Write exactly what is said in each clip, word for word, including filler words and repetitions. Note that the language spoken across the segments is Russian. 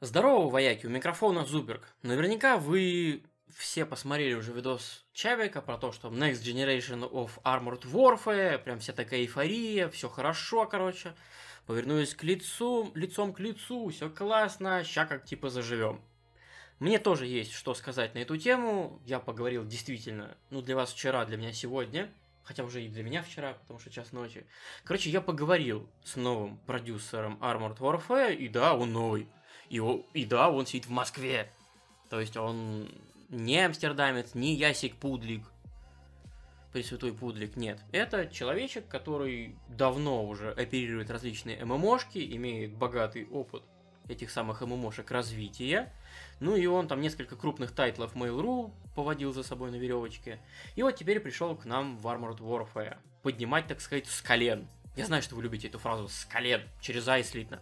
Здорово, вояки, у микрофона Зуберг. Наверняка вы все посмотрели уже видос Чавика про то, что Next Generation of Armored Warfare, прям вся такая эйфория, все хорошо, короче. Повернулись к лицу, лицом к лицу, все классно, ща как типа заживем. Мне тоже есть что сказать на эту тему, я поговорил действительно, ну для вас вчера, для меня сегодня, хотя уже и для меня вчера, потому что час ночи. Короче, я поговорил с новым продюсером Armored Warfare, и да, он новый. И, и да, он сидит в Москве. То есть он не амстердамец, не Ясик Пудлик, Пресвятой Пудлик, нет. Это человечек, который давно уже оперирует различные ММОшки, имеет богатый опыт этих самых ММОшек развития. Ну и он там несколько крупных тайтлов Mail.ru поводил за собой на веревочке. И вот теперь пришел к нам в Armored Warfare. Поднимать, так сказать, с колен. Я знаю, что вы любите эту фразу «с колен», через «а» слитно.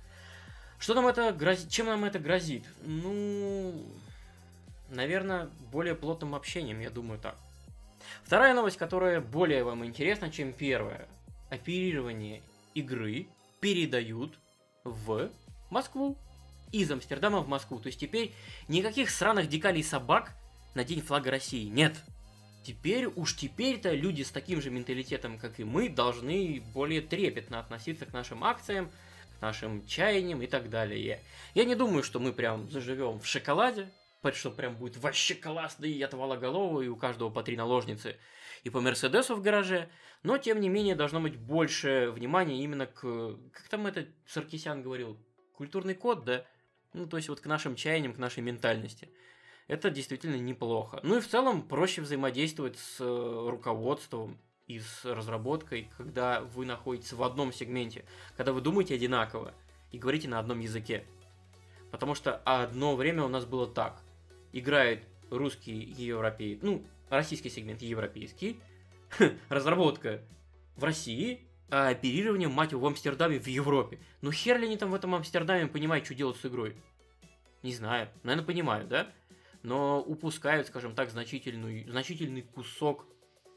Что нам это грозит? Чем нам это грозит? Ну, наверное, более плотным общением, я думаю так. Вторая новость, которая более вам интересна, чем первая. Оперирование игры передают в Москву. Из Амстердама в Москву. То есть теперь никаких сраных дикалей собак на День флага России. Нет. Теперь, уж теперь-то люди с таким же менталитетом, как и мы, должны более трепетно относиться к нашим акциям, нашим чаяниям и так далее. Я не думаю, что мы прям заживем в шоколаде, что прям будет вообще классно и отвалоголово, и у каждого по три наложницы, и по Мерседесу в гараже, но тем не менее должно быть больше внимания именно к, как там это Саркисян говорил, культурный код, да? Ну, то есть вот к нашим чаяниям, к нашей ментальности. Это действительно неплохо. Ну и в целом проще взаимодействовать с руководством и с разработкой, когда вы находитесь в одном сегменте, когда вы думаете одинаково и говорите на одном языке. Потому что одно время у нас было так. Играет русский и европейский, ну, российский сегмент и европейский, разработка в России, а оперирование, мать его, в Амстердаме, в Европе. Ну хер ли они там в этом Амстердаме понимают, что делать с игрой? Не знаю, наверное, понимают, да? Но упускают, скажем так, значительный, значительный кусок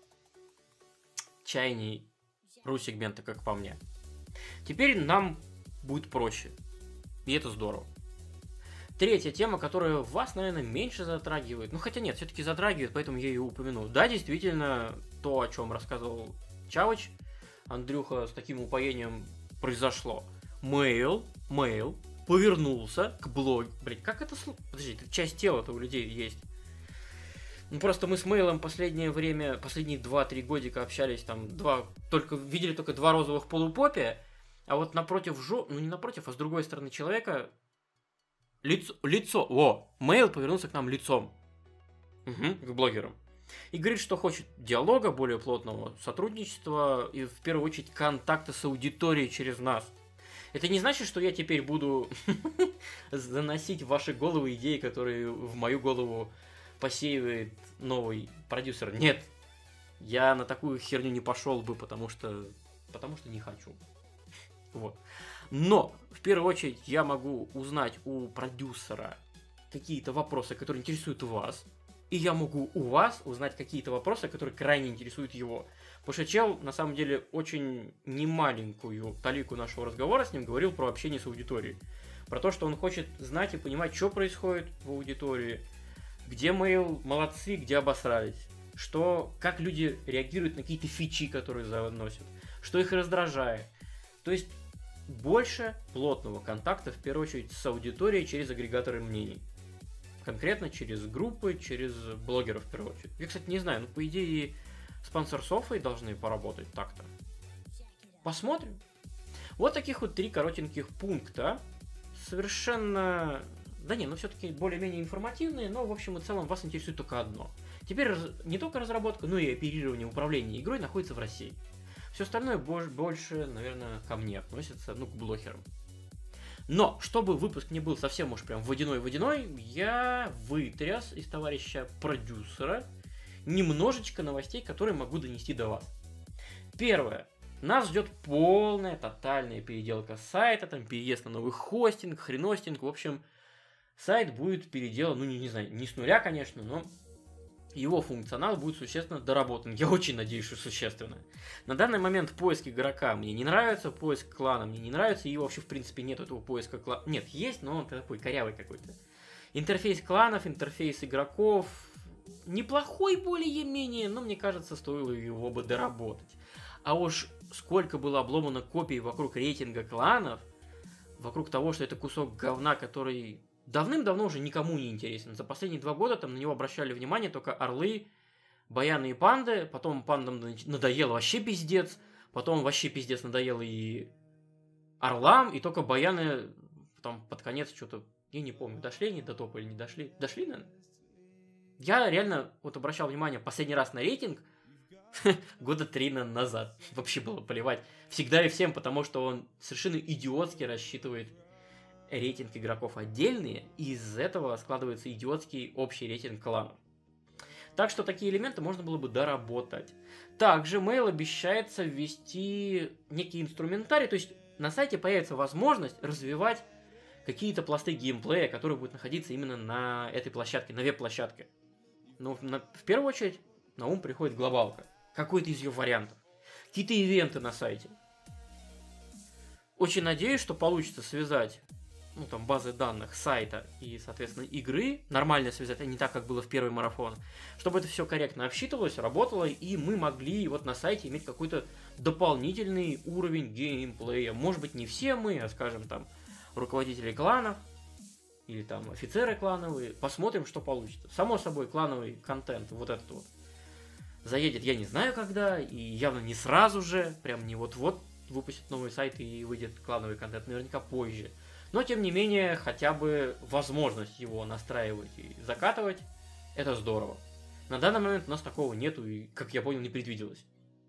чаяний ру-сегмента, как по мне. Теперь нам будет проще. И это здорово. Третья тема, которая вас, наверное, меньше затрагивает. Ну, хотя нет, все-таки затрагивает, поэтому я ее упомяну. Да, действительно, то, о чем рассказывал Чавыч, Андрюха с таким упоением произошло. Mail, Mail повернулся к блогу. Блин, как это... Подожди, это часть тела-то у людей есть. Ну, просто мы с Мейлом последнее время, последние два-три годика общались, там, два, только, видели только два розовых полупопия, а вот напротив, жо... ну, не напротив, а с другой стороны человека, лицо, лицо, о, Мейл повернулся к нам лицом, угу, к блогерам, и говорит, что хочет диалога, более плотного сотрудничества, и в первую очередь контакта с аудиторией через нас. Это не значит, что я теперь буду заносить в ваши головы идеи, которые в мою голову посеивает новый продюсер. Нет, я на такую херню не пошел бы, потому что, потому что не хочу. Вот. Но, в первую очередь, я могу узнать у продюсера какие-то вопросы, которые интересуют вас, и я могу у вас узнать какие-то вопросы, которые крайне интересуют его. Потому что чел, на самом деле, очень немаленькую талику нашего разговора с ним говорил про общение с аудиторией. Про то, что он хочет знать и понимать, что происходит в аудитории, где Mail молодцы, где обосрались, что, как люди реагируют на какие-то фичи, которые заносят, что их раздражает. То есть больше плотного контакта, в первую очередь, с аудиторией через агрегаторы мнений. Конкретно через группы, через блогеров, в первую очередь. Я, кстати, не знаю, ну, по идее, спонсор Софой должны поработать так-то. Посмотрим. Вот таких вот три коротеньких пункта. Совершенно... Да не, ну все-таки более-менее информативные, но в общем и целом вас интересует только одно. Теперь не только разработка, но и оперирование, управление игрой находится в России. Все остальное больше, наверное, ко мне относится, ну, к блогерам. Но, чтобы выпуск не был совсем уж прям водяной-водяной, я вытряс из товарища продюсера немножечко новостей, которые могу донести до вас. Первое. Нас ждет полная, тотальная переделка сайта, там переезд на новый хостинг, хреностинг, в общем... Сайт будет переделан, ну, не, не знаю, не с нуля, конечно, но его функционал будет существенно доработан. Я очень надеюсь, что существенно. На данный момент поиск игрока мне не нравится, поиск клана мне не нравится, и вообще, в принципе, нет этого поиска клана. Нет, есть, но он такой корявый какой-то. Интерфейс кланов, интерфейс игроков неплохой более-менее, но мне кажется, стоило его бы доработать. А уж сколько было обломано копий вокруг рейтинга кланов, вокруг того, что это кусок говна, который давным-давно уже никому не интересен. За последние два года там на него обращали внимание только орлы, баяны и панды, потом пандам надоело вообще пиздец, потом вообще пиздец надоело и орлам, и только баяны там под конец что-то, я не помню, дошли они до топа или не дошли. Дошли, наверное? Я реально вот обращал внимание последний раз на рейтинг года три назад. Вообще было плевать. Всегда и всем, потому что он совершенно идиотски рассчитывает рейтинг игроков отдельные, и из этого складывается идиотский общий рейтинг кланов. Так что такие элементы можно было бы доработать. Также Mail обещается ввести некий инструментарий, то есть на сайте появится возможность развивать какие-то пласты геймплея, которые будут находиться именно на этой площадке, на веб-площадке. Но на, в первую очередь на ум приходит глобалка. Какой-то из ее вариантов. Какие-то ивенты на сайте. Очень надеюсь, что получится связать ну, там, базы данных сайта и, соответственно, игры. Нормально связать, а не так, как было в первый марафон. Чтобы это все корректно обсчитывалось, работало, и мы могли вот на сайте иметь какой-то дополнительный уровень геймплея. Может быть, не все мы, а, скажем, там, руководители кланов или там офицеры клановые. Посмотрим, что получится. Само собой, клановый контент, вот этот вот, заедет я не знаю когда, и явно не сразу же, прям не вот-вот выпустят новый сайт и выйдет клановый контент, наверняка позже. Но, тем не менее, хотя бы возможность его настраивать и закатывать, это здорово. На данный момент у нас такого нету и, как я понял, не предвиделось.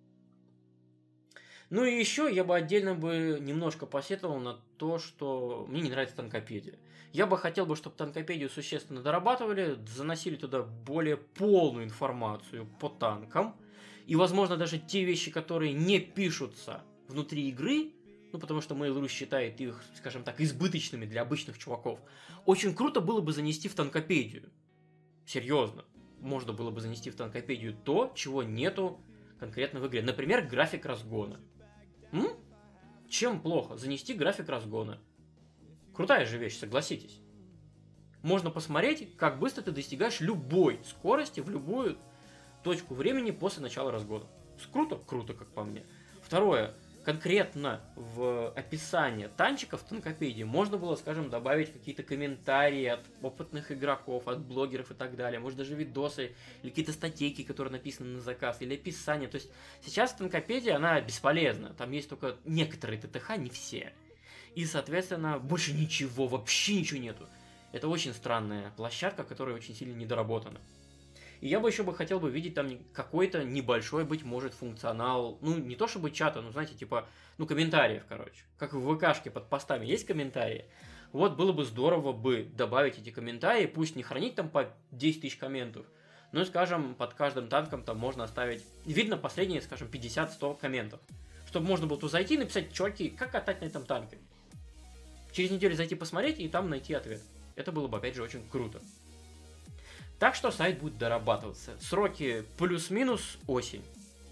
Ну и еще я бы отдельно бы немножко посетовал на то, что мне не нравится танкопедия. Я бы хотел бы, чтобы танкопедию существенно дорабатывали, заносили туда более полную информацию по танкам. И, возможно, даже те вещи, которые не пишутся внутри игры, ну потому что Mail.ru считает их, скажем так, избыточными для обычных чуваков, очень круто было бы занести в танкопедию. Серьезно. Можно было бы занести в танкопедию то, чего нету конкретно в игре. Например, график разгона. М? Чем плохо занести график разгона? Крутая же вещь, согласитесь. Можно посмотреть, как быстро ты достигаешь любой скорости в любую точку времени после начала разгона. Круто? Круто, как по мне. Второе. Конкретно в описание танчиков в танкопедии можно было, скажем, добавить какие-то комментарии от опытных игроков, от блогеров и так далее. Может, даже видосы или какие-то статейки, которые написаны на заказ, или описание. То есть сейчас танкопедия, она бесполезна. Там есть только некоторые ТТХ, не все. И, соответственно, больше ничего, вообще ничего нету. Это очень странная площадка, которая очень сильно недоработана. И я бы еще бы хотел бы видеть там какой-то небольшой, быть может, функционал, ну, не то чтобы чата, но, знаете, типа, ну, комментариев, короче. Как в ВКшке под постами есть комментарии. Вот было бы здорово бы добавить эти комментарии, пусть не хранить там по десять тысяч комментов, но, скажем, под каждым танком там можно оставить, видно, последние, скажем, пятьдесят-сто комментов. Чтобы можно было туда зайти и написать, чуваки, как катать на этом танке. Через неделю зайти посмотреть и там найти ответ. Это было бы, опять же, очень круто. Так что сайт будет дорабатываться. Сроки плюс-минус осень.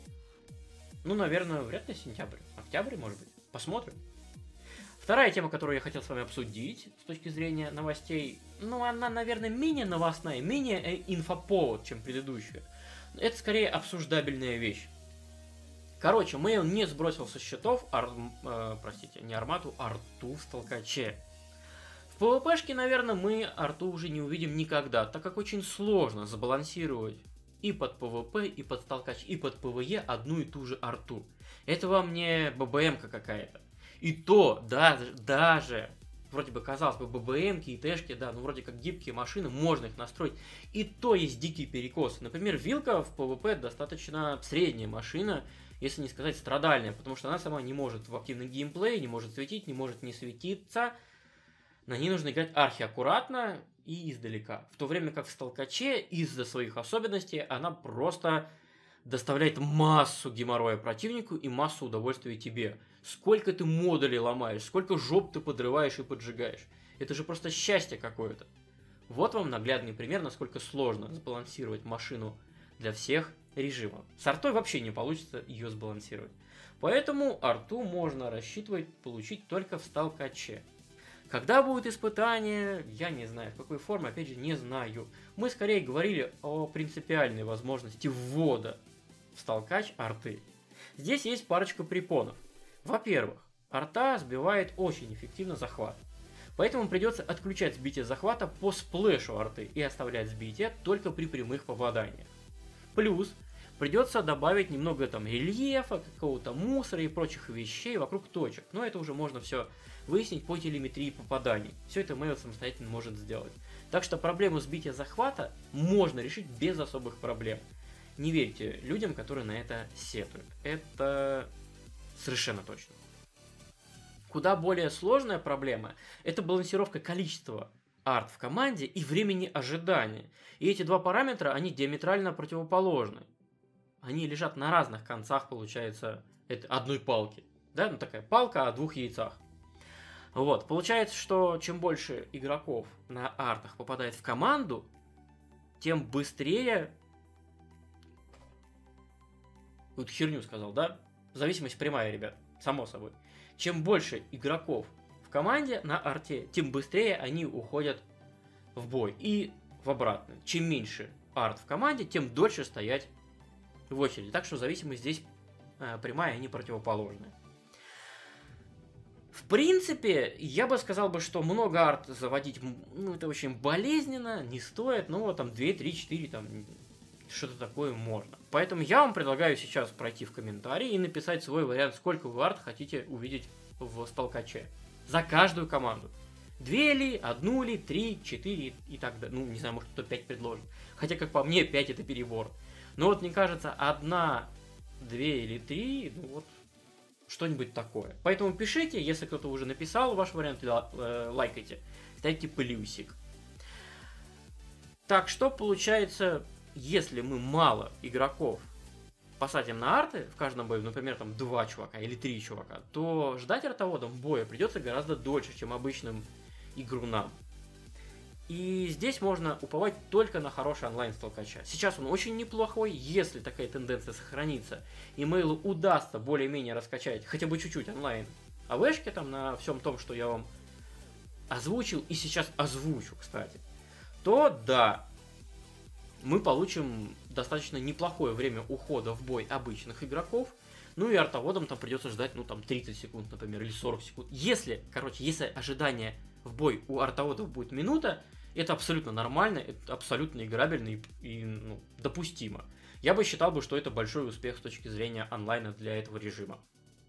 Ну, наверное, вряд ли сентябрь. Октябрь, может быть. Посмотрим. Вторая тема, которую я хотел с вами обсудить с точки зрения новостей, ну, она, наверное, менее новостная, менее инфоповод, чем предыдущая. Это скорее обсуждабельная вещь. Короче, Mail не сбросил со счетов, ар... э, простите, не армату, арту в Сталкаче. В ПВПшке, наверное, мы арту уже не увидим никогда, так как очень сложно забалансировать и под ПВП, и под Сталкач, и под ПВЕ одну и ту же арту. Это вам не ББМка какая-то. И то, даже, даже, вроде бы казалось бы, ББМки и Тэшки, да, ну вроде как гибкие машины, можно их настроить. И то есть дикие перекосы. Например, вилка в ПВП достаточно средняя машина, если не сказать страдальная, потому что она сама не может в активный геймплей, не может светить, не может не светиться. На ней нужно играть архиаккуратно и издалека. В то время как в Сталкаче из-за своих особенностей она просто доставляет массу геморроя противнику и массу удовольствия тебе. Сколько ты модулей ломаешь, сколько жоп ты подрываешь и поджигаешь. Это же просто счастье какое-то. Вот вам наглядный пример, насколько сложно сбалансировать машину для всех режимов. С артой вообще не получится ее сбалансировать. Поэтому арту можно рассчитывать получить только в сталкаче. Когда будет испытание, я не знаю, в какой форме, опять же, не знаю. Мы скорее говорили о принципиальной возможности ввода в сталкач арты. Здесь есть парочка препонов. Во-первых, арта сбивает очень эффективно захват. Поэтому придется отключать сбитие захвата по сплэшу арты и оставлять сбитие только при прямых попаданиях. Плюс придется добавить немного там рельефа, какого-то мусора и прочих вещей вокруг точек. Но это уже можно все выяснить по телеметрии попаданий. Все это Mail самостоятельно может сделать. Так что проблему сбития захвата можно решить без особых проблем. Не верьте людям, которые на это сетуют. Это совершенно точно. Куда более сложная проблема – это балансировка количества арт в команде и времени ожидания. И эти два параметра, они диаметрально противоположны. Они лежат на разных концах, получается, одной палки. Да, ну такая палка о двух яйцах. Вот, получается, что чем больше игроков на артах попадает в команду, тем быстрее... Вот херню сказал, да? Зависимость прямая, ребят, само собой. Чем больше игроков в команде на арте, тем быстрее они уходят в бой. И в обратную. Чем меньше арт в команде, тем дольше стоять в очереди. Так что зависимость здесь э, прямая, а не противоположная. В принципе, я бы сказал, бы, что много арт заводить, ну, это очень болезненно, не стоит, но там два, три, четыре, там, что-то такое можно. Поэтому я вам предлагаю сейчас пройти в комментарии и написать свой вариант, сколько вы арт хотите увидеть в сталкаче. За каждую команду. Две ли, одну ли, три, четыре и так далее. Ну, не знаю, может кто-то пять предложит. Хотя, как по мне, пять это перебор. Но вот, мне кажется, одна, две или три, ну вот, что-нибудь такое. Поэтому пишите, если кто-то уже написал ваш вариант, э, лайкайте, ставьте плюсик. Так, что получается, если мы мало игроков посадим на арты в каждом бою, например, там два чувака или три чувака, то ждать артоводом боя придется гораздо дольше, чем обычным игрунам. И здесь можно уповать только на хороший онлайн сталкача. Сейчас он очень неплохой, если такая тенденция сохранится, и Мейлу удастся более-менее раскачать хотя бы чуть-чуть онлайн АВшки там на всем том, что я вам озвучил и сейчас озвучу, кстати, то да, мы получим достаточно неплохое время ухода в бой обычных игроков. Ну и артоводам там придется ждать, ну там тридцать секунд, например, или сорок секунд. Если, короче, если ожидание в бой у артоводов будет минута, это абсолютно нормально, это абсолютно играбельно и, и ну, допустимо. Я бы считал, бы, что это большой успех с точки зрения онлайна для этого режима.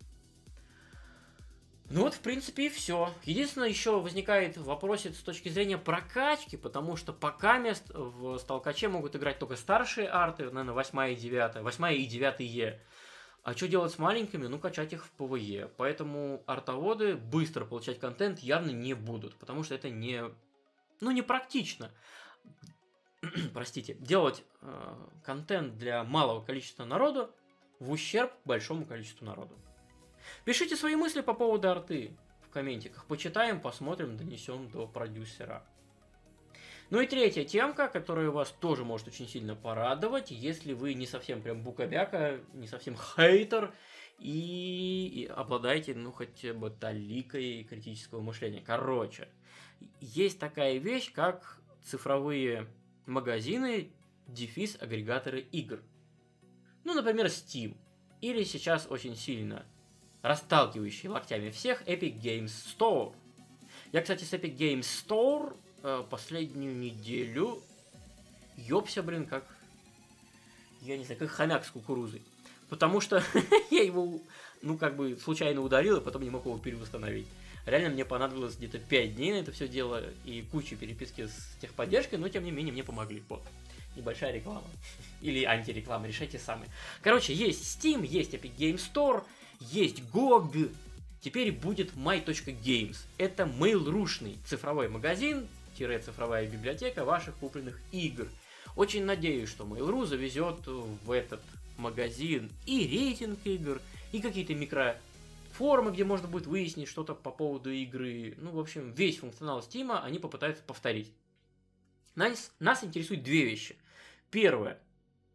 Ну вот, в принципе, и все. Единственное, еще возникает вопрос с точки зрения прокачки, потому что пока мест в сталкаче могут играть только старшие арты, наверное, восьмая и девятая, восьмая и девятая Е. А что делать с маленькими? Ну, качать их в ПВЕ. Поэтому артоводы быстро получать контент явно не будут, потому что это не, ну, не практично. Простите, делать э, контент для малого количества народу в ущерб большому количеству народу. Пишите свои мысли по поводу арты в комментиках. Почитаем, посмотрим, донесем до продюсера. Ну и третья темка, которая вас тоже может очень сильно порадовать, если вы не совсем прям букабяка, не совсем хейтер и, и обладаете, ну, хотя бы таликой критического мышления. Короче, есть такая вещь, как цифровые магазины, дефис агрегаторы игр. Ну, например, Steam. Или сейчас очень сильно расталкивающий локтями всех Epic Games Store. Я, кстати, с Epic Games Store э, последнюю неделю ёбся, блин, как, я не знаю, как хомяк с кукурузой. Потому что я его, ну, как бы, случайно ударил, и потом не мог его перевосстановить. Реально мне понадобилось где-то пять дней на это все дело и куча переписки с техподдержкой, но, тем не менее, мне помогли. Вот. Небольшая реклама. Или антиреклама, решайте сами. Короче, есть Steam, есть Epic Games Store, есть джи о джи, теперь будет my.games. Это Mail.ru-шный цифровой магазин, цифровая библиотека ваших купленных игр. Очень надеюсь, что Mail.ru завезет в этот магазин и рейтинг игр, и какие-то микрофорумы, где можно будет выяснить что-то по поводу игры. Ну, в общем, весь функционал Steam они попытаются повторить. Нас, нас интересуют две вещи. Первое.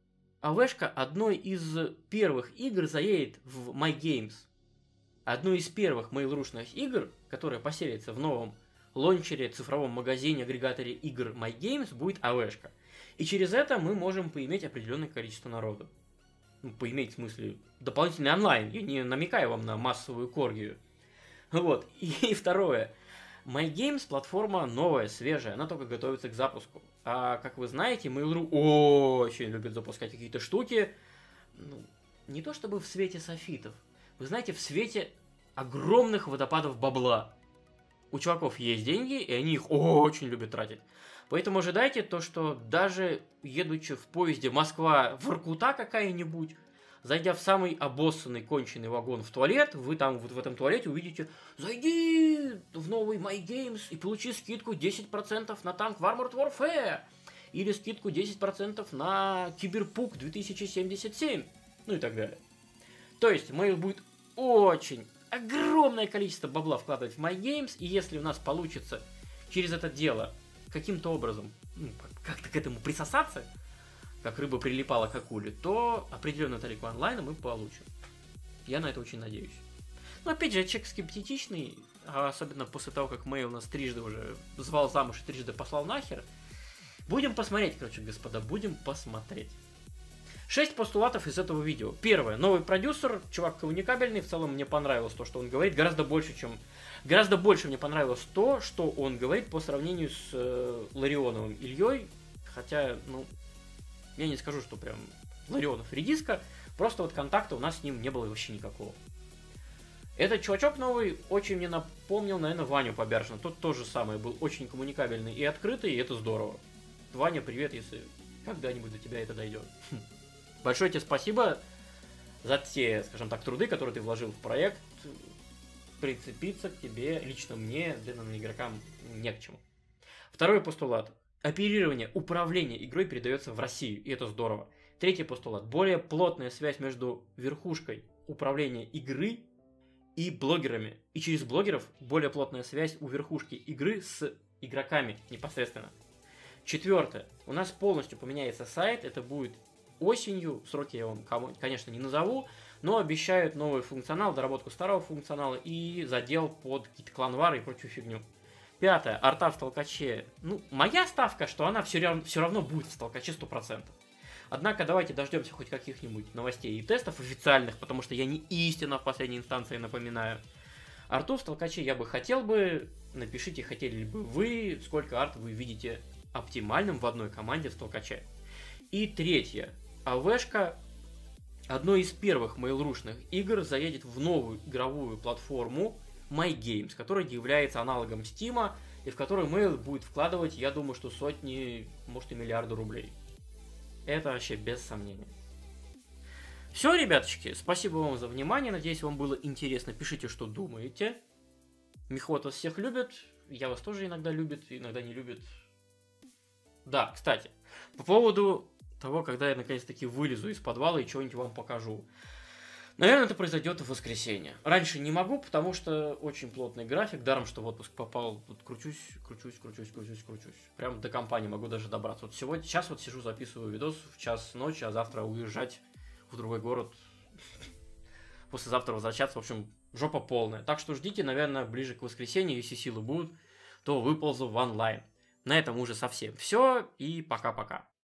АВшка одной из первых игр заедет в MyGames. Одной из первых mail.ru-шных игр, которая поселится в новом лончере, цифровом магазине, агрегаторе игр MyGames, будет АВшка. И через это мы можем поиметь определенное количество народу. Ну, поиметь в смысле дополнительный онлайн. Я не намекаю вам на массовую коргию. Вот. И второе. MyGames платформа новая, свежая, она только готовится к запуску. А как вы знаете, Mail.ru очень любит запускать какие-то штуки, ну, не то чтобы в свете софитов, вы знаете, в свете огромных водопадов бабла. У чуваков есть деньги, и они их очень любят тратить. Поэтому ожидайте то, что даже едучи в поезде Москва-Воркута какая-нибудь, зайдя в самый обоссанный, конченый вагон в туалет, вы там вот в этом туалете увидите: зайди в новый MyGames и получи скидку десять процентов на танк в Armored Warfare. Или скидку десять процентов на Киберпук две тысячи семьдесят семь. Ну и так далее. То есть, Mail будет очень огромное количество бабла вкладывать в MyGames, и если у нас получится через это дело каким-то образом, ну, как-то к этому присосаться, как рыба прилипала к акуле, то определенную талику онлайна мы получим. Я на это очень надеюсь. Но опять же, я человек скептичный, а особенно после того, как Mail нас трижды уже звал замуж и трижды послал нахер. Будем посмотреть, короче, господа, будем посмотреть. Шесть постулатов из этого видео. Первое. Новый продюсер, чувак коммуникабельный, в целом мне понравилось то, что он говорит, гораздо больше, чем... Гораздо больше мне понравилось то, что он говорит по сравнению с э, Ларионовым Ильей, хотя, ну... Я не скажу, что прям Ларионов редиска, просто вот контакта у нас с ним не было вообще никакого. Этот чувачок новый очень мне напомнил, наверное, Ваню Побяржина. Тот тоже самый, был очень коммуникабельный и открытый, и это здорово. Ваня, привет, если когда-нибудь до тебя это дойдет. Большое тебе спасибо за те, скажем так, труды, которые ты вложил в проект. Прицепиться к тебе, лично мне, данным игрокам, не к чему. Второй постулат. Оперирование, управление игрой передается в Россию, и это здорово. Третий постулат. Более плотная связь между верхушкой управления игры и блогерами. И через блогеров более плотная связь у верхушки игры с игроками непосредственно. Четвертое. У нас полностью поменяется сайт. Это будет осенью. Сроки я вам, конечно, не назову. Но обещают новый функционал, доработку старого функционала и задел под какие-то кланвары и прочую фигню. Пятое. Арта в Сталкаче. Ну, моя ставка, что она все равно, все равно будет в Сталкаче сто процентов. Однако давайте дождемся хоть каких-нибудь новостей и тестов официальных, потому что я не истина в последней инстанции, напоминаю. Арту в Сталкаче я бы хотел бы. Напишите, хотели ли бы вы, сколько арт вы видите оптимальным в одной команде в Сталкаче. И третье. АВшка одной из первых Mail.ru-шных игр заедет в новую игровую платформу MyGames, которая является аналогом Steam, и в которой Mail будет вкладывать, я думаю, что сотни, может и миллиарды рублей. Это вообще без сомнения. Все, ребяточки, спасибо вам за внимание, надеюсь, вам было интересно. Пишите, что думаете. Михвод вас всех любит, я вас тоже иногда любит, иногда не любит. Да, кстати, по поводу того, когда я наконец-таки вылезу из подвала и что-нибудь вам покажу. Наверное, это произойдет в воскресенье. Раньше не могу, потому что очень плотный график. Даром, что в отпуск попал. Тут кручусь, кручусь, кручусь, кручусь, кручусь. Прям до компании могу даже добраться. Вот сегодня, сейчас вот сижу, записываю видос в час ночи, а завтра уезжать в другой город. Послезавтра возвращаться. В общем, жопа полная. Так что ждите, наверное, ближе к воскресенью, если силы будут, то выползу в онлайн. На этом уже совсем все. И пока-пока.